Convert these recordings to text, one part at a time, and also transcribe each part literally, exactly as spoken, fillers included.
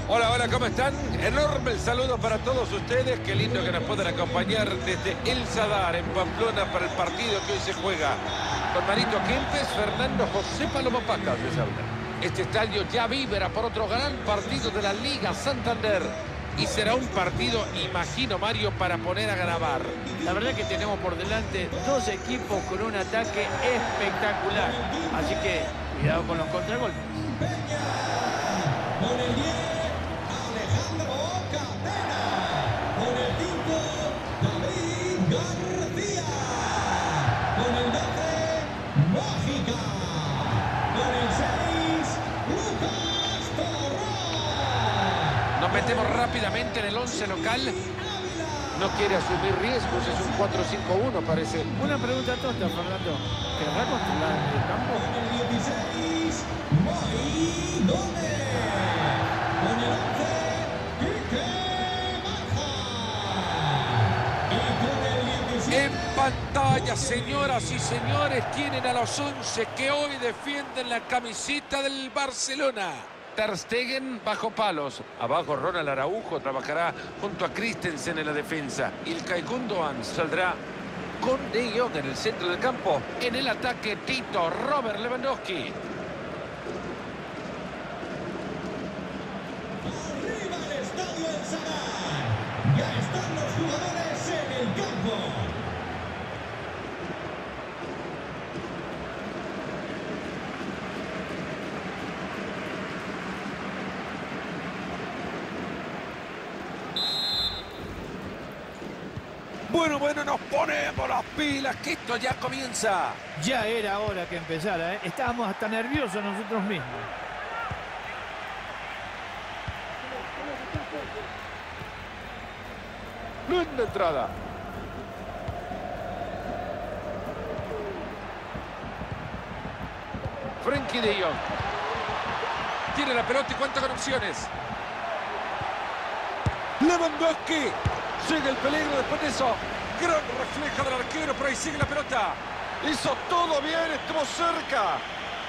Hola, hola, ¿cómo están? Enorme el saludo para todos ustedes. Qué lindo que nos puedan acompañar desde El Sadar, en Pamplona, para el partido que hoy se juega. Con Marito Kempes, Fernando José Paloma Pacas les habla. Este estadio ya vibra por otro gran partido de la Liga Santander. Y será un partido, imagino, Mario, para poner a grabar. La verdad que tenemos por delante dos equipos con un ataque espectacular. Así que cuidado con los contragolpes. Con el diez, Alejandro Cadena. Con el cinco, David García. Con el doce, Mágica. Con el seis, Lucas Torrón. Nos metemos rápidamente en el once local. No quiere asumir riesgos, es un cuatro cinco uno, parece. Una pregunta tonta, Fernando. ¿Querrá controlar el campo? Con el dieciséis, Mai Gómez. Con el once, Quique Marja. Y con el diecisiete... En pantalla, señoras y señores, tienen a los once que hoy defienden la camiseta del Barcelona. Ter Stegen bajo palos. Abajo Ronald Araujo trabajará junto a Christensen en la defensa. Ilkay Gundogan saldrá con De Jong en el centro del campo. En el ataque, Tito, Robert Lewandowski. Arriba el estadio El Sadar. Ya están los jugadores en el campo. Bueno, bueno, nos ponemos las pilas, que esto ya comienza. Ya era hora que empezara, ¿eh? Estábamos hasta nerviosos nosotros mismos. Linda entrada. Frenkie de Jong. Tiene la pelota y cuenta con opciones. Lewandowski. Sigue el peligro después de eso. Gran reflejo del arquero, pero ahí sigue la pelota. Hizo todo bien, estuvo cerca.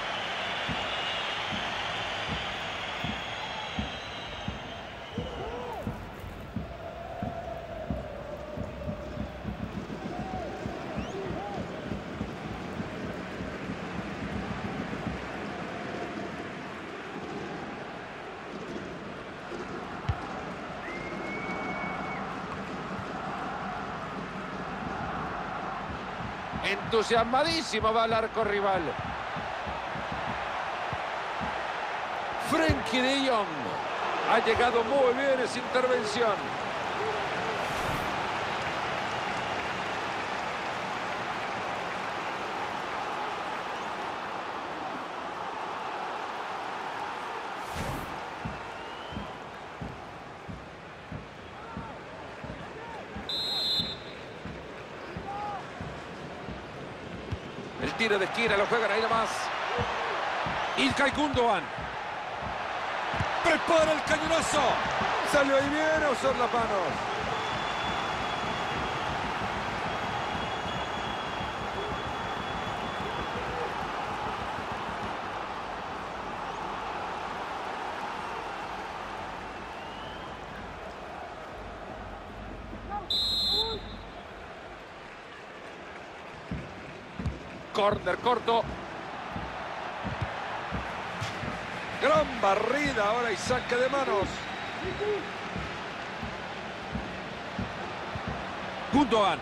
Entusiasmadísimo va al arco rival. Frenkie de Jong. Ha llegado muy bien esa intervención. El tiro de esquina lo juegan ahí nomás. Ilkay Gundogan. Prepara el cañonazo. Salió ahí bien a usar las manos. Corner corto. Gran barrida ahora y saque de manos. Gundogan.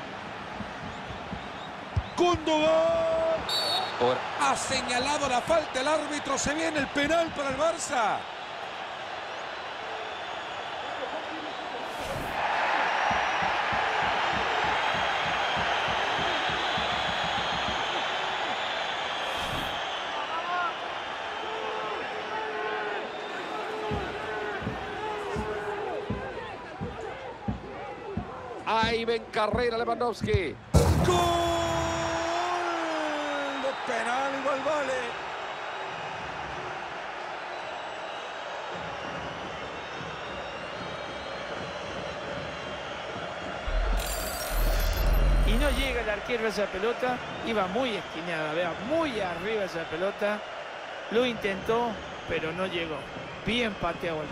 Gundogan. Ha señalado la falta el árbitro. Se viene el penal para el Barça. Ahí ven carrera Lewandowski. ¡Gol! De penal igual vale. Y no llega el arquero a esa pelota. Iba muy esquinada, vea, muy arriba esa pelota. Lo intentó, pero no llegó. Bien pateado el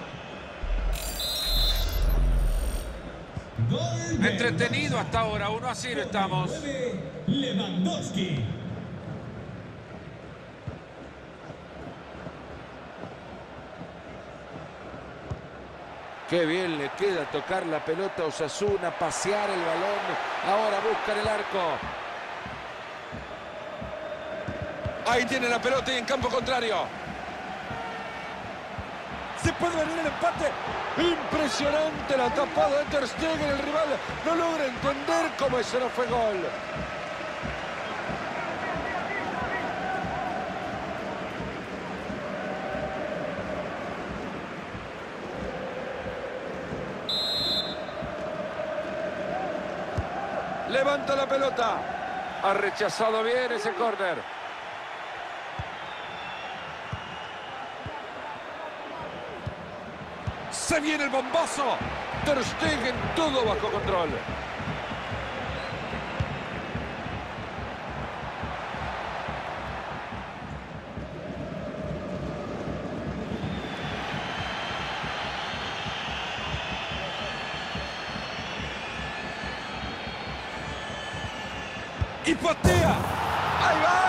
penal. Entretenido hasta ahora, uno a cero estamos. Lewandowski. Qué bien le queda tocar la pelota a Osasuna, pasear el balón. Ahora buscan el arco. Ahí tiene la pelota y en campo contrario. Se puede venir el empate. Impresionante la tapada de Ter Stegen. El rival no logra entender cómo ese no fue gol. Levanta la pelota. Ha rechazado bien ese córner. Se viene el bombazo. Ter Stegen, todo bajo control. Y patea. ¡Ahí va!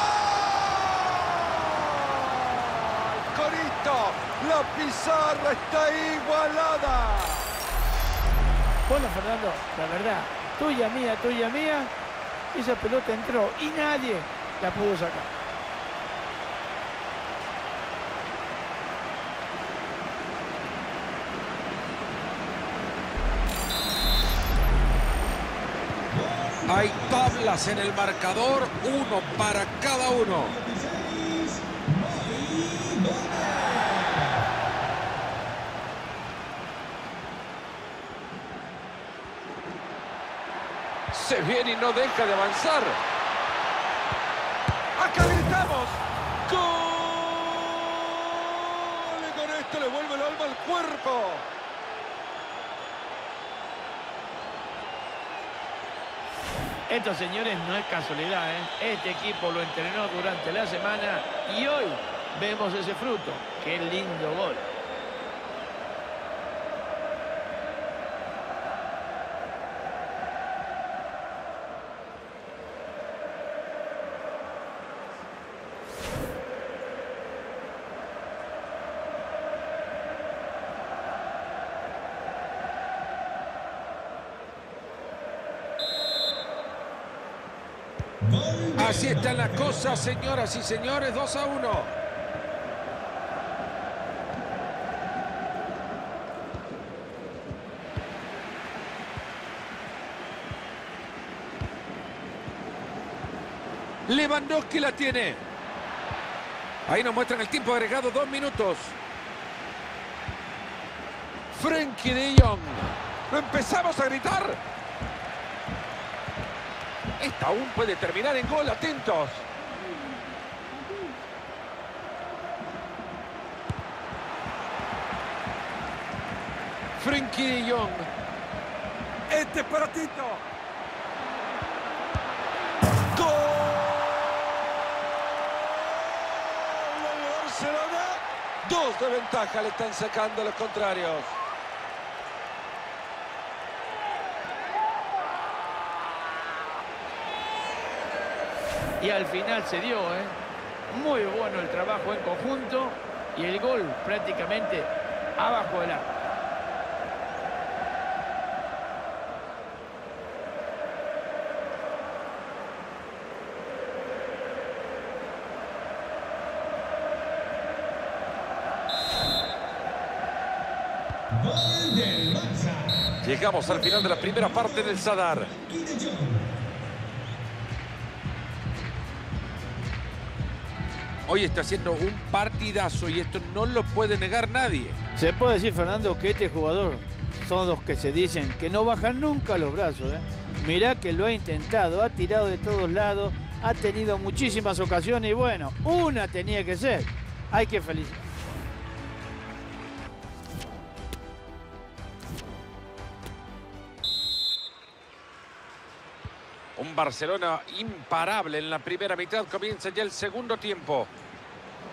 Corito, la pizarra está igualada. Bueno, Fernando, la verdad, tuya, mía, tuya, mía, esa pelota entró y nadie la pudo sacar. Hay tablas en el marcador, uno para cada uno. Se viene y no deja de avanzar. ¡Acá gritamos! ¡Gol! Y con esto le vuelve el alma al cuerpo. Esto, señores, no es casualidad, ¿eh? Este equipo lo entrenó durante la semana y hoy vemos ese fruto. ¡Qué lindo gol! Así están las cosas, señoras y señores, dos a uno. Lewandowski la tiene. Ahí nos muestran el tiempo agregado, dos minutos. Frenkie de Jong. ¿Lo empezamos a gritar? Esta aún puede terminar en gol, atentos. Frenkie de Jong. Este es para Tito. ¡Gol! Barcelona. Dos de ventaja le están sacando a los contrarios. Y al final se dio, ¿eh? Muy bueno el trabajo en conjunto y el gol prácticamente abajo del arco. Gol del Barça. Llegamos al final de la primera parte del Sadar. Y de Jong. Hoy está haciendo un partidazo y esto no lo puede negar nadie. Se puede decir, Fernando, que este jugador son los que se dicen que no bajan nunca los brazos, ¿eh? Mirá que lo ha intentado, ha tirado de todos lados, ha tenido muchísimas ocasiones y bueno, una tenía que ser. Hay que felicitar. Un Barcelona imparable en la primera mitad. Comienza ya el segundo tiempo.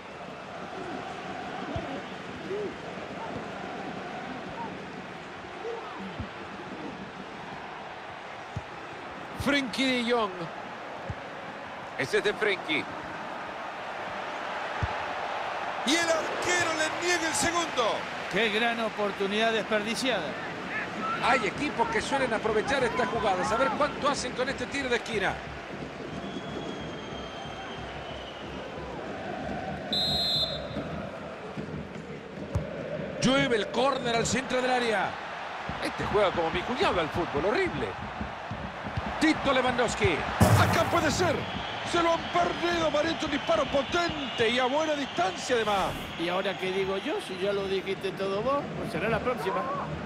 Frenkie de Jong. Ese es de Frenkie. Y el arquero le niega el segundo. Qué gran oportunidad desperdiciada. Hay equipos que suelen aprovechar estas jugadas. A ver cuánto hacen con este tiro de esquina. Llueve el córner al centro del área. Este juega como mi cuñado al fútbol. Horrible. Tito Lewandowski. Acá puede ser. Se lo han perdido, Marito. Un disparo potente y a buena distancia además. ¿Y ahora qué digo yo? Si ya lo dijiste todo vos, pues será la próxima.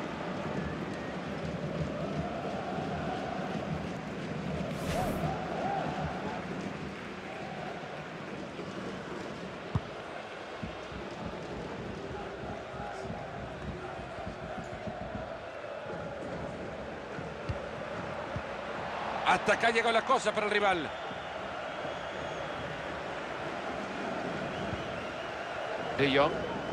Hasta acá llegó la cosa para el rival. De Jong.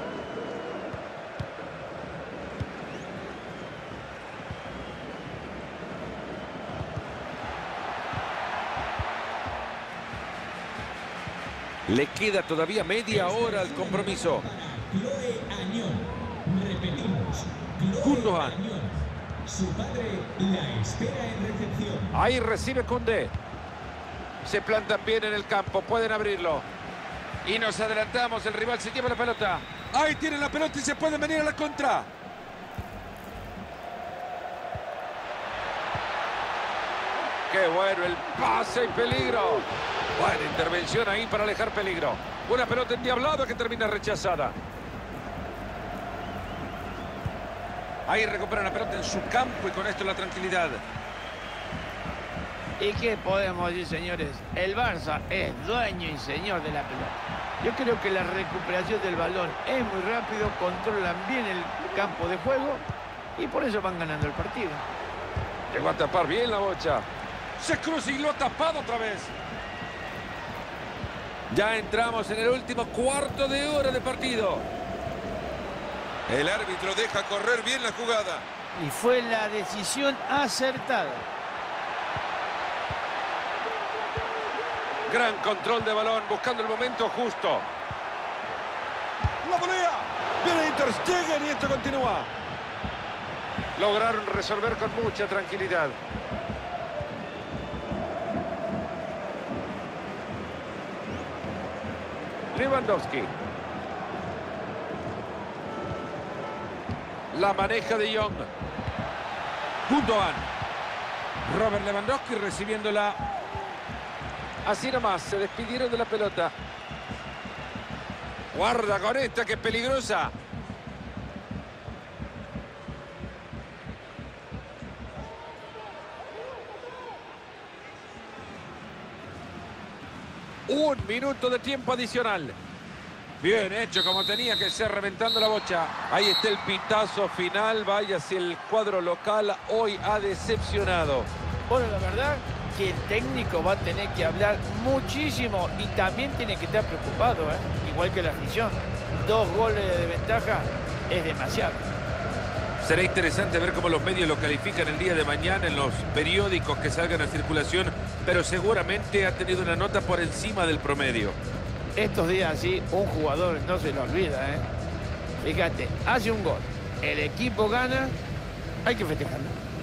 Le queda todavía media hora al compromiso. Chloe Añón. Repetimos. Chloe Gundogan. Añón. Su padre la espera en recepción. Ahí recibe Koundé. Se plantan bien en el campo. Pueden abrirlo. Y nos adelantamos. El rival se lleva la pelota. Ahí tienen la pelota y se pueden venir a la contra. Qué bueno el pase y peligro. Buena intervención ahí para alejar peligro. Una pelota endiablada que termina rechazada. Ahí recuperan la pelota en su campo y con esto la tranquilidad. ¿Y qué podemos decir, señores? El Barça es dueño y señor de la pelota. Yo creo que la recuperación del balón es muy rápido, controlan bien el campo de juego y por eso van ganando el partido. Llegó a tapar bien la bocha. Se cruza y lo ha tapado otra vez. Ya entramos en el último cuarto de hora de partido. El árbitro deja correr bien la jugada. Y fue la decisión acertada. Gran control de balón, buscando el momento justo. La volea. Viene Ter Stegen y esto continúa. Lograron resolver con mucha tranquilidad. Lewandowski. La maneja de Jong. Gundogan. Robert Lewandowski recibiéndola. Así nomás, se despidieron de la pelota. Guarda con esta que es peligrosa. Un minuto de tiempo adicional. Bien hecho, como tenía que ser, reventando la bocha. Ahí está el pitazo final. Vaya si el cuadro local hoy ha decepcionado. Bueno, la verdad que el técnico va a tener que hablar muchísimo y también tiene que estar preocupado, ¿eh? Igual que la afición. Dos goles de ventaja es demasiado. Será interesante ver cómo los medios lo califican el día de mañana en los periódicos que salgan a circulación, pero seguramente ha tenido una nota por encima del promedio. Estos días así, un jugador no se lo olvida, ¿eh? Fíjate, hace un gol, el equipo gana, hay que festejarlo.